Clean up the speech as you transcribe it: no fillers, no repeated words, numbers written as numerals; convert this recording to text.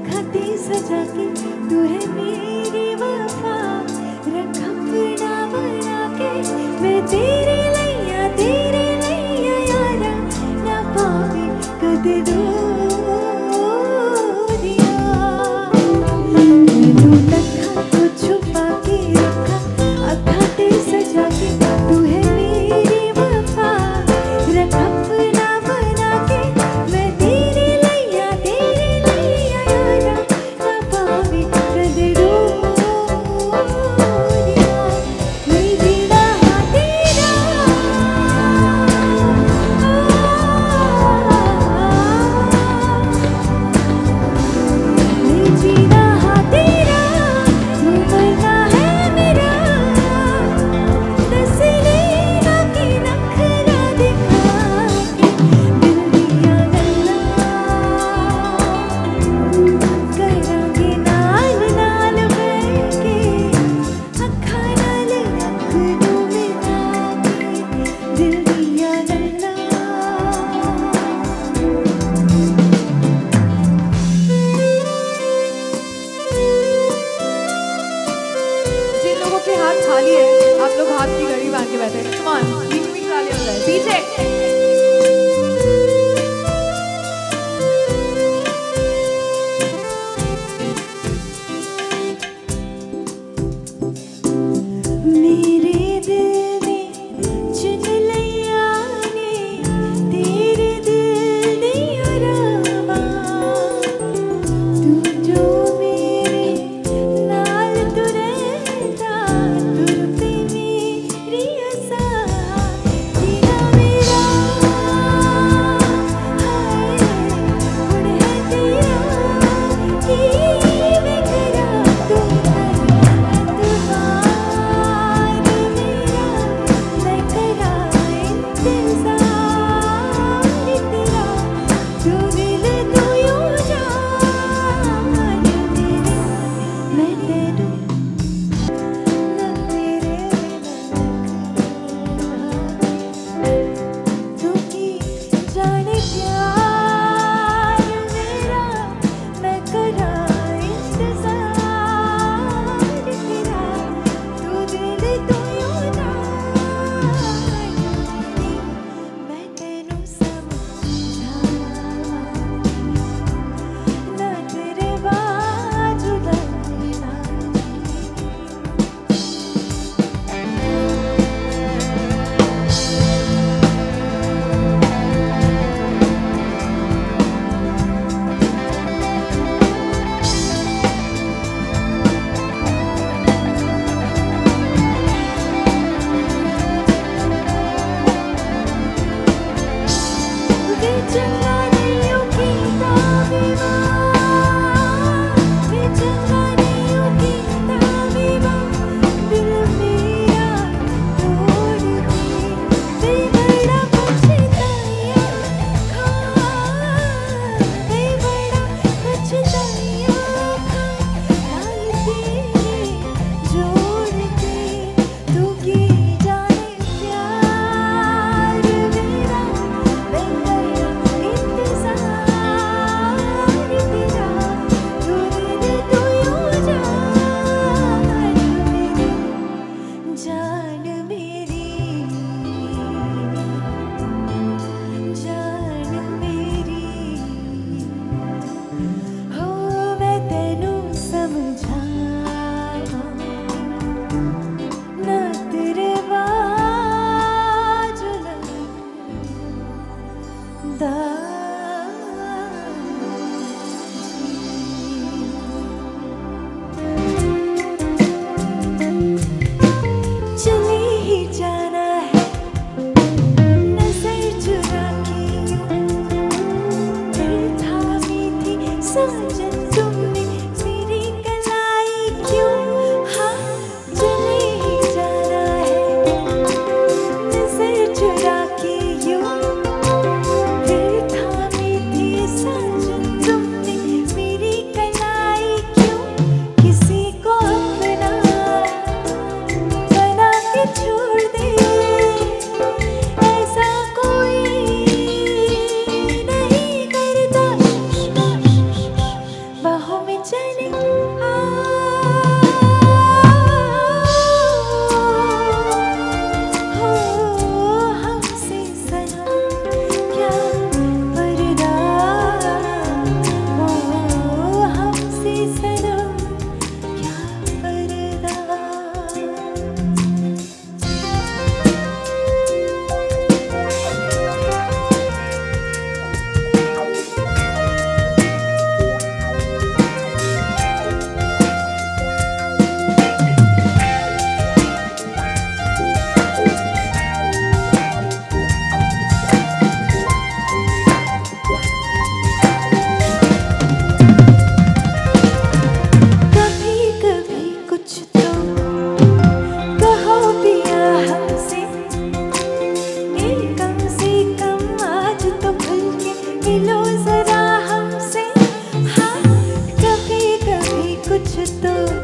सजा के तू है मेरी वफा, रख अपना बना के मैं तेरे लैया यारा, ना पावे कद दूरिया। मैनू लखा तो छुपा के रखा, अखा ते सजा के तू है मेरी वफा, रख अपना बना के मैं तेरे लैया यारा, ना पावे कद दूरिया। मैं जीना हाँ तेरा, मैं जीना हाँ तेरा, तू मरना है मेरा, दस लेना की नखरा दिखा के दिल दिया गल्ला, करांगे नाल नाल बैठ के, अखा नाल अख नूं मिला के दिल दिया गल्ला। जिन लोगों के हाथ खाली है, आप लोग हाथ की घड़ी बांध के बैठे हैं। कम ऑन, बीच में तालियां बजाएं। पीछे मेरे दिल में चुन लिया ने तेरे दिल दिया रावा, तू जो मेरे नाल तू रहता, तुर पे मेरी आसा, जीना मेरा चले हो हमसे सनम क्या पर्दा हो हमसे सनम क्या पर्दा कभी कभी कुछ तो कहो पिया हमसे कम से कम आज तो खुल के मिलो जरा हमसे हाँ कभी कभी कुछ तो